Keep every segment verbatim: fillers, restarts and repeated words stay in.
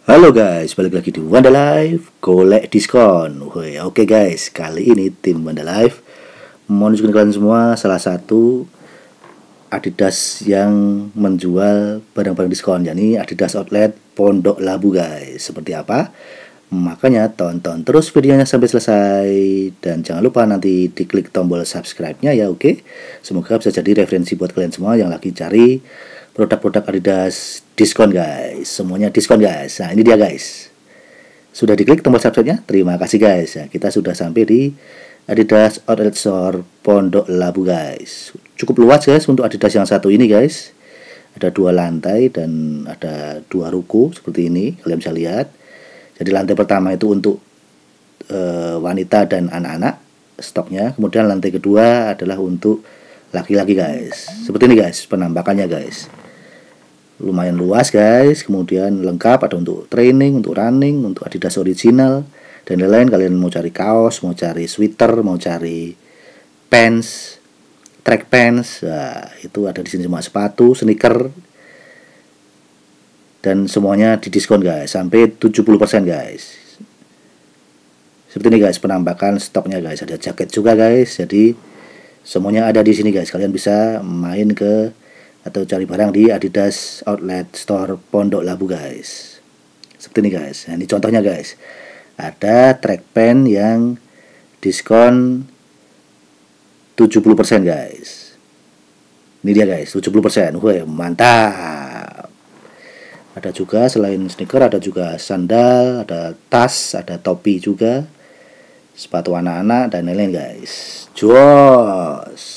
Halo guys, balik lagi di Wanda Life, golek diskon. Woi, oke guys, kali ini tim Wanda Life mau nunjukin kalian semua salah satu Adidas yang menjual barang-barang diskon, yakni Adidas Outlet Pondok Labu guys. Seperti apa? Makanya tonton terus videonya sampai selesai dan jangan lupa nanti diklik tombol subscribe-nya ya, oke? Semoga bisa jadi referensi buat kalian semua yang lagi cari produk-produk Adidas diskon guys. Semuanya diskon guys. Nah ini dia guys, sudah diklik tombol subscribe-nya, terima kasih guys. Nah, kita sudah sampai di Adidas Outlet Store Pondok Labu guys. Cukup luas guys untuk Adidas yang satu ini guys. Ada dua lantai dan ada dua ruko seperti ini, kalian bisa lihat. Jadi lantai pertama itu untuk e, wanita dan anak-anak stoknya. Kemudian lantai kedua adalah untuk laki-laki guys. Seperti ini guys penampakannya guys. Lumayan luas guys. Kemudian lengkap, ada untuk training, untuk running, untuk Adidas original dan lain-lain. Kalian mau cari kaos, mau cari sweater, mau cari pants, track pants, nah, itu ada di sini semua. Sepatu, sneaker, dan semuanya didiskon guys sampai tujuh puluh persen guys. Seperti ini guys penampakan stoknya guys. Ada jaket juga guys. Jadi semuanya ada di sini guys. Kalian bisa main ke atau cari barang di Adidas Outlet Store Pondok Labu guys. Seperti ini guys. Nah, ini contohnya guys. Ada track pant yang diskon tujuh puluh persen guys. Ini dia guys, tujuh puluh persen. Wah, mantap. Ada juga selain sneaker, ada juga sandal, ada tas, ada topi juga, sepatu anak-anak dan lain-lain guys. Jos.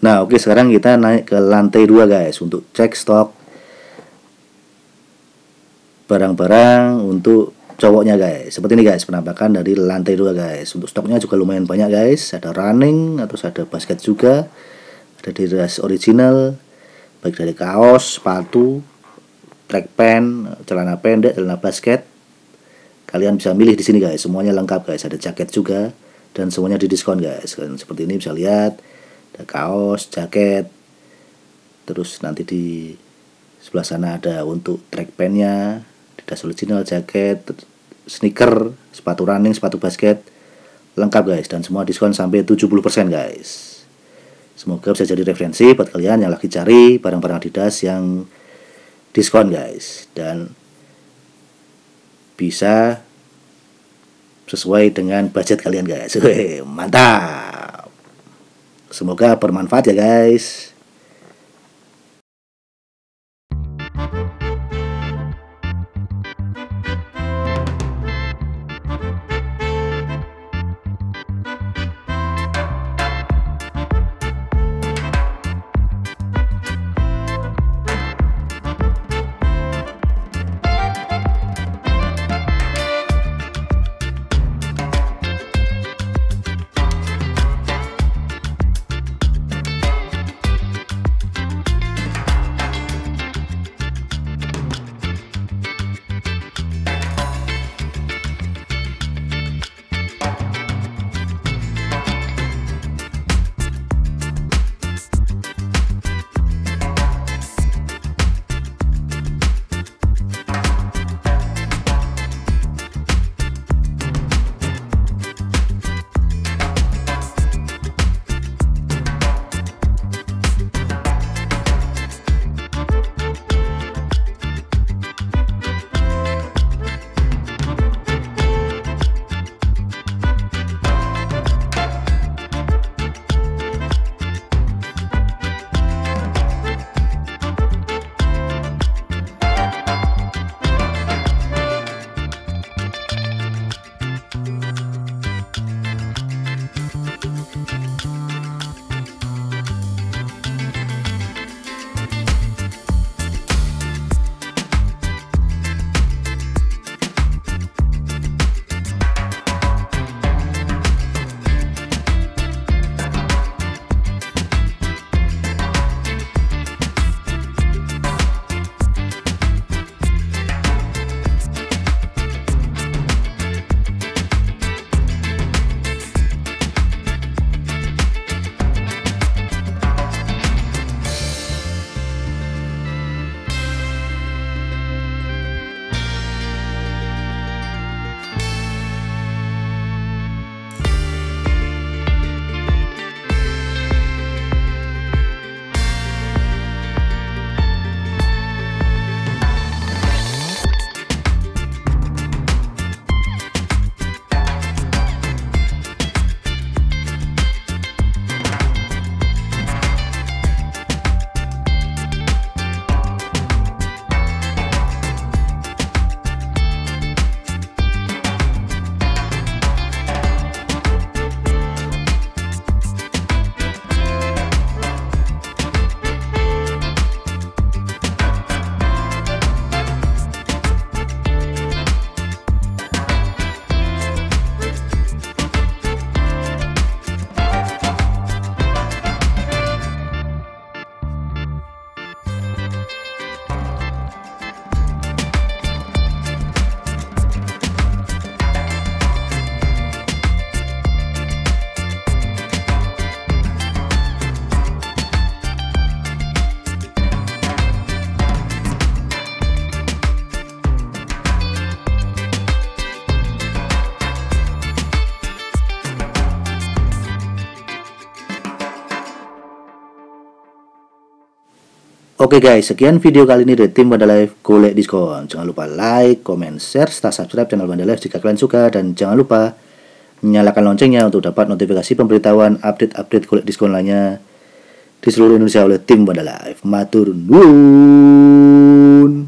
Nah, oke, sekarang kita naik ke lantai dua guys untuk cek stok barang-barang untuk cowoknya guys. Seperti ini guys, penampakan dari lantai dua guys. Untuk stoknya juga lumayan banyak guys. Ada running, atau ada basket juga. Ada Adidas original, baik dari kaos, sepatu, track pant, celana pendek, celana basket. Kalian bisa milih di sini guys. Semuanya lengkap guys. Ada jaket juga dan semuanya didiskon guys. Kalian seperti ini bisa lihat. Ada kaos, jaket. Terus nanti di sebelah sana ada untuk track pantnya, Adidas original, jaket, sneaker, sepatu running, sepatu basket, lengkap guys, dan semua diskon sampai tujuh puluh persen guys. Semoga bisa jadi referensi buat kalian yang lagi cari barang-barang Adidas yang diskon guys, dan bisa sesuai dengan budget kalian guys. Wih, mantap. Semoga bermanfaat ya guys. Oke guys, sekian video kali ini dari tim Bandalife Golek Diskon. Jangan lupa like, comment, share, serta subscribe channel Bandalife jika kalian suka. Dan jangan lupa nyalakan loncengnya untuk dapat notifikasi pemberitahuan update-update golek diskon lainnya di seluruh Indonesia oleh tim Bandalife. Matur nuwun.